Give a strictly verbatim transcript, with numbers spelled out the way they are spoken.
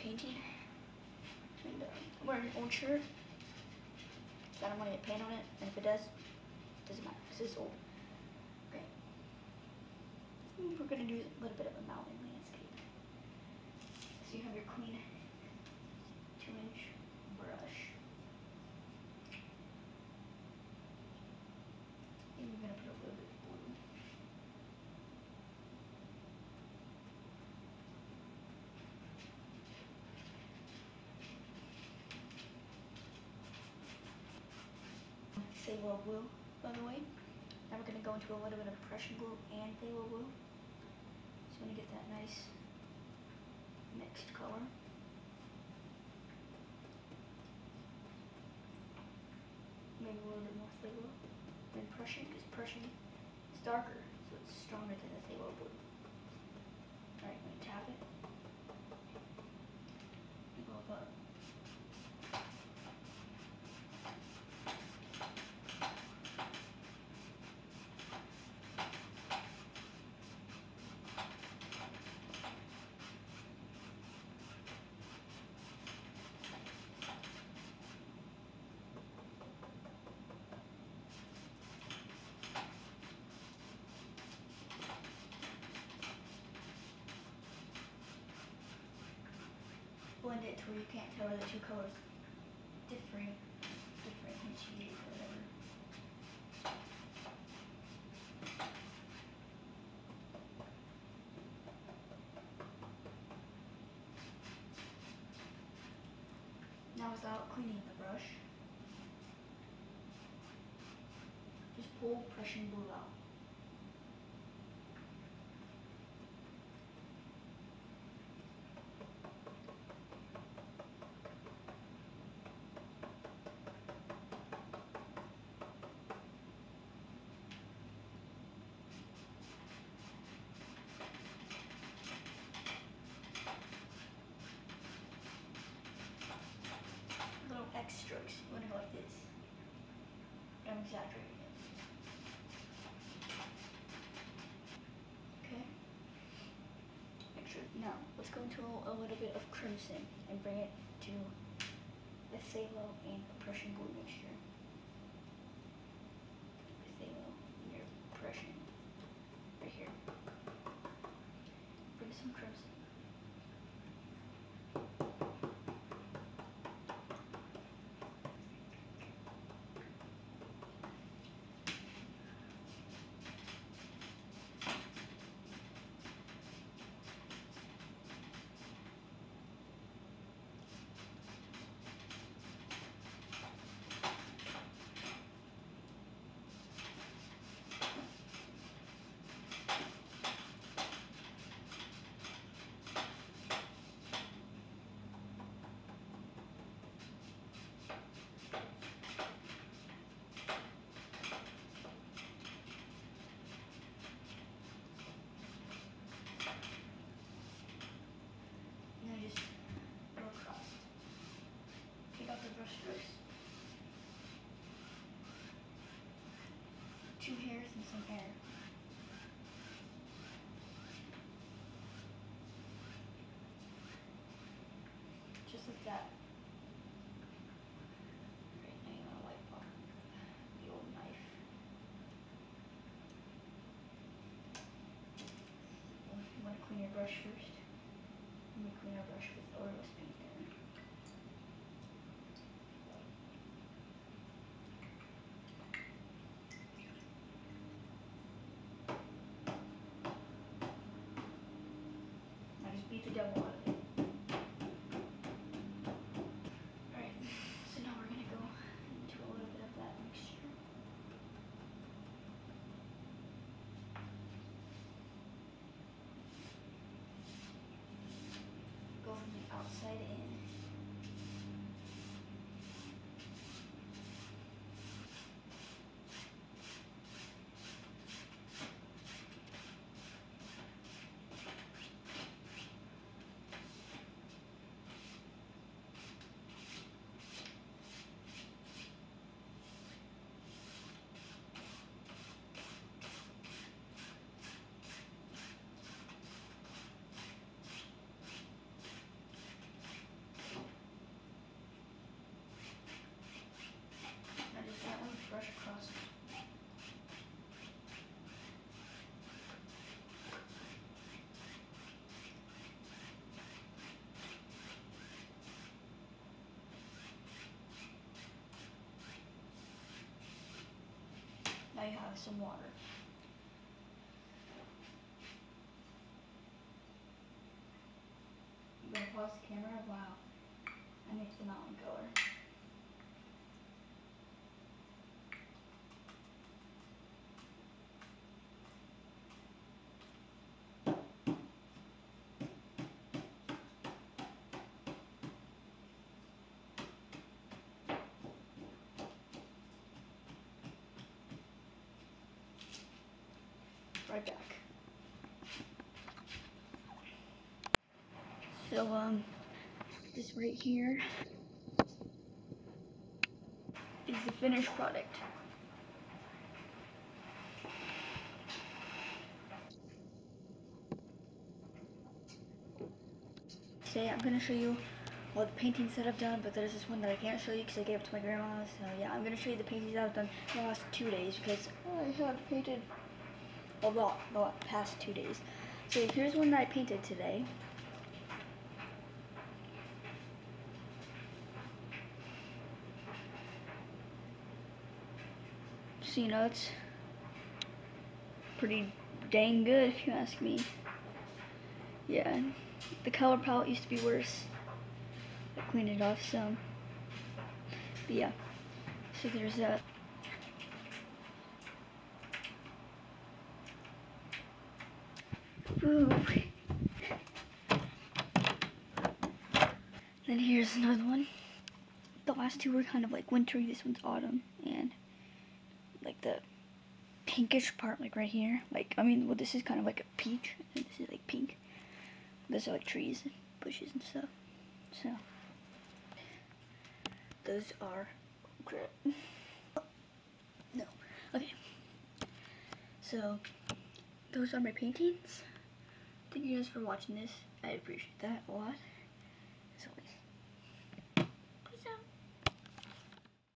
painting. And uh, I'm wearing an old shirt. I don't want to get paint on it, and if it does, it doesn't matter. This is old. Okay. We're gonna do a little bit of a mountain landscape. So you have your clean two inch brush. And you're gonna put a little bit of blue. Phthalo blue, by the way. Now we're going to go into a little bit of Prussian blue and phthalo blue. So I'm going to get that nice mixed color. Maybe a little bit more phthalo than Prussian, because Prussian is darker, so it's stronger than the phthalo blue. Alright, I'm going to tap it. And go above. Blend it to where you can't tell where the two colors differing, differentiate or whatever. Now without cleaning the brush, just pull Prussian blue out. Little X strokes, you want to go like this. I'm exaggerating it. Okay. Extra. Now, let's go into a, a little bit of crimson and bring it to the phthalo and the Prussian blue mixture. The phthalo and your Prussian right here. Bring some crimson. Just go across. Take out the brush strokes. Two hairs and some air. Just like that. Right now you want to wipe off the old knife. You want to clean your brush first. Let me clean our brush with oilless paint then. Now just beat the devil out of it. Alright, so now we're going to go into a little bit of that mixture. some water. I'm gonna pause the camera while I mix the mountain color. Right back. So, um, this right here is the finished product. Today I'm gonna show you all the paintings that I've done, but there's this one that I can't show you because I gave it to my grandma. So yeah, I'm gonna show you the paintings that I've done the last two days because I have painted a lot the past two days. So here's one that I painted today. So you know, it's pretty dang good if you ask me. Yeah, the color palette used to be worse. I cleaned it off some. But yeah, so there's that. Ooh. Then here's another one. The last two were kind of like wintry. This one's autumn, and like the pinkish part, like right here. Like I mean, well, this is kind of like a peach, and this is like pink. Those are like trees, and bushes, and stuff. So those are great. No, okay. So those are my paintings. Thank you guys for watching this. I appreciate that a lot.